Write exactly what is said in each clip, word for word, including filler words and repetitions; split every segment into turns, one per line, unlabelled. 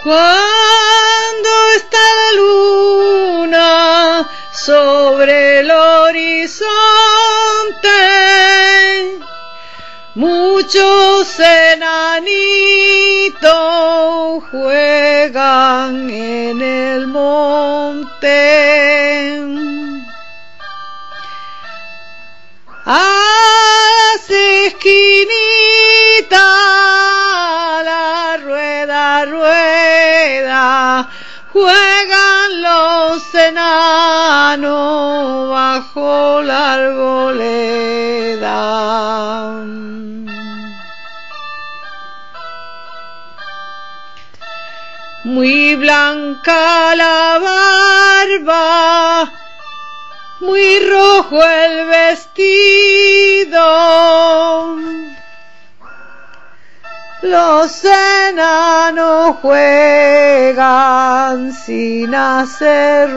Cuando está la luna sobre el horizonte, muchos enanitos juegan en el monte. Hace esquinita la rueda, rueda, juegan los enanos bajo la arboleda. Muy blanca la barba, muy rojo el vestido, los enanos juegan sin hacer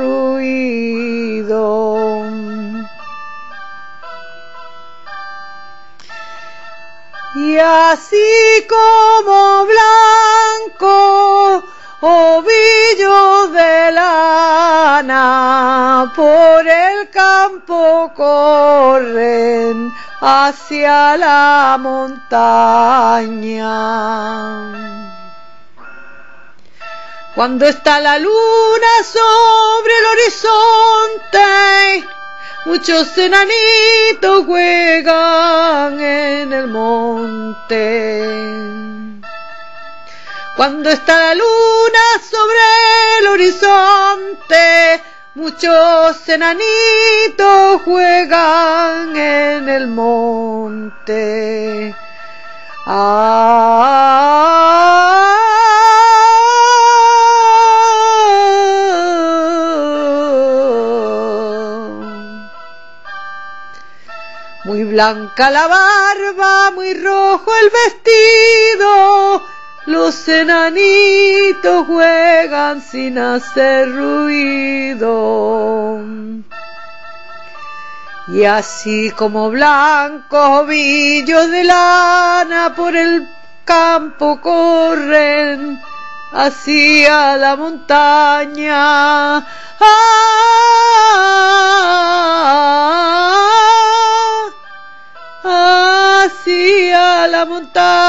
ruido. Y así como blanco ovillos de lana por el campo corren hacia la montaña. Cuando está la luna sobre el horizonte, muchos enanitos juegan en el monte. Cuando está la luna sobre el horizonte, muchos enanitos juegan en el monte. Ah, muy blanca la barba, muy rojo el vestido, los enanitos juegan sin hacer ruido. Y así como blancos ovillos de lana por el campo corren hacia la montaña. Ah, hacia la montaña.